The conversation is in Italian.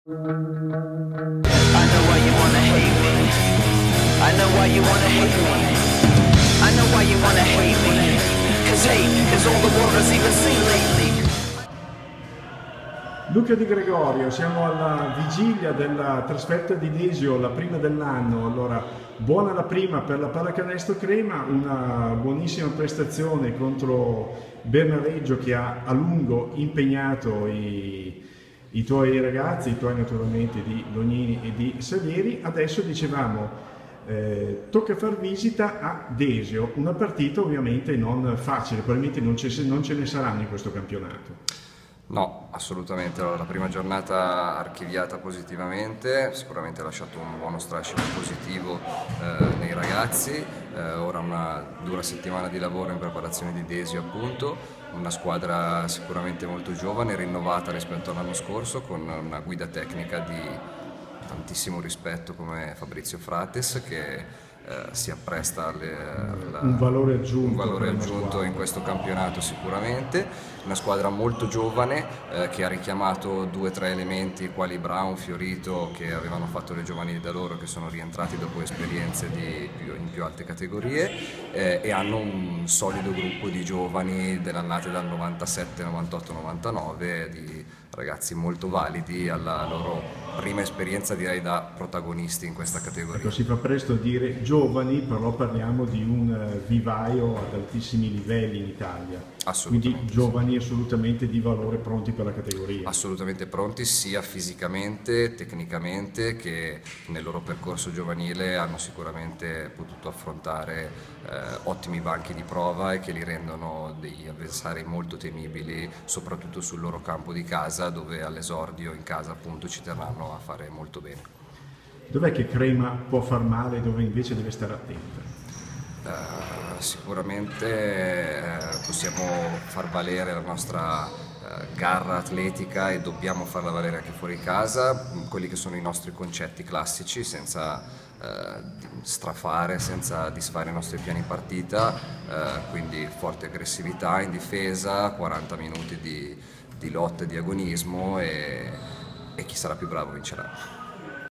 I know why you wanna hate me. I know why you wanna hate me. I know why you wanna hate me. 'Cause hate is all the world has even seen lately. Luca Di Gregorio, siamo alla vigilia della trasferta di Desio, la prima dell'anno. Allora, buona la prima per la pallacanestro Crema, una buonissima prestazione contro Bernareggio che ha a lungo impegnato i tuoi ragazzi, i tuoi naturalmente di Lognini e di Salieri. Adesso dicevamo, tocca far visita a Desio, una partita ovviamente non facile, probabilmente non ce ne saranno in questo campionato. No, assolutamente. Allora, la prima giornata archiviata positivamente, sicuramente ha lasciato un buono strascico positivo nei ragazzi. Ora una dura settimana di lavoro in preparazione di Desio, appunto, una squadra sicuramente molto giovane, rinnovata rispetto all'anno scorso, con una guida tecnica di tantissimo rispetto come Fabrizio Frates, che si appresta un valore aggiunto in questo campionato sicuramente. Una squadra molto giovane che ha richiamato 2-3 elementi quali Brown, Fiorito, che avevano fatto le giovanili da loro, che sono rientrati dopo esperienze in più alte categorie, e hanno un solido gruppo di giovani dell'annata dal 97, 98, 99, di ragazzi molto validi alla loro prima esperienza, direi, da protagonisti in questa categoria. Ecco, si fa presto a dire giovani, però parliamo di un vivaio ad altissimi livelli in Italia. Quindi giovani assolutamente di valore, pronti per la categoria. Assolutamente pronti, sia fisicamente, tecnicamente, che nel loro percorso giovanile hanno sicuramente potuto affrontare ottimi banchi di prova e che li rendono degli avversari molto temibili, soprattutto sul loro campo di casa, dove all'esordio in casa appunto ci terranno a fare molto bene. Dov'è che Crema può far male, dove invece deve stare attenta? Sicuramente possiamo far valere la nostra garra atletica e dobbiamo farla valere anche fuori casa, quelli che sono i nostri concetti classici, senza strafare, senza disfare i nostri piani partita, quindi forte aggressività in difesa, 40 minuti di lotta e di agonismo, e chi sarà più bravo vincerà.